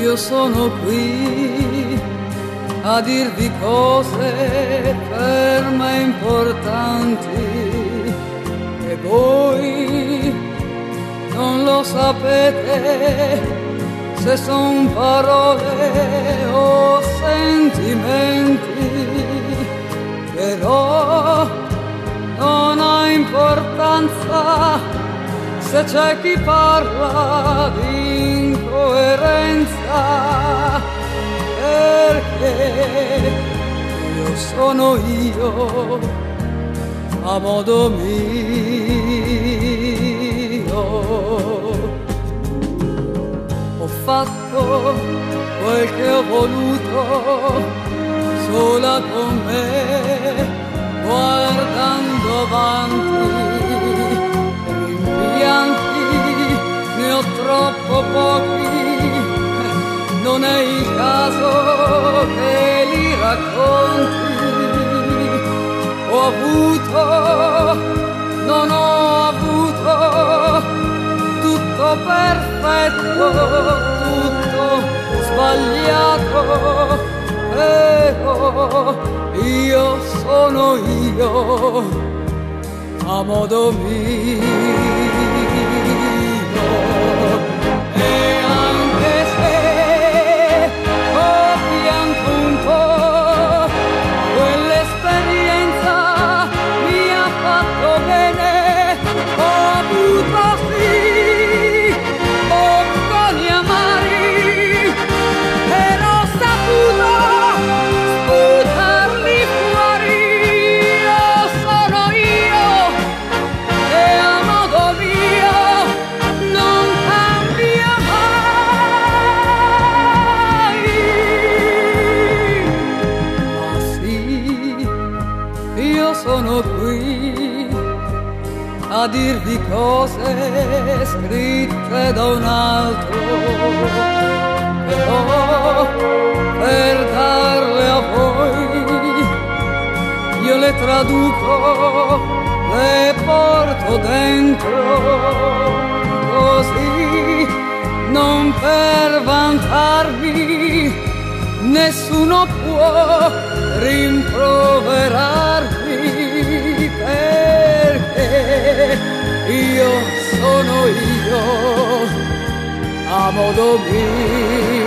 io sono qui a dirvi cose per me importanti e voi non lo sapete se son parole o sentimenti, però non ha importanza se c'è chi parla di incoerenza, perché io sono io a modo mio. Ho fatto quel che ho voluto sola con me, guardando avanti. Ne ho troppo pochi, non è il caso che li racconti. Ho avuto, non ho avuto, tutto perfetto, tutto sbagliato, però io sono io a modo mio. E anche se ho pianto un po', quell'esperienza mi ha fatto bene. Ho avuto sì bocconi amari e ho saputo sputarli fuori. Io sono io e a modo mio non cambia mai. Ma sì, io sono qui a dirvi cose scritte da un altro, però per darle a voi io le traduco, le porto dentro, così non per vantarmi nessuno può rimproverarmi, perché io sono io a modo mio.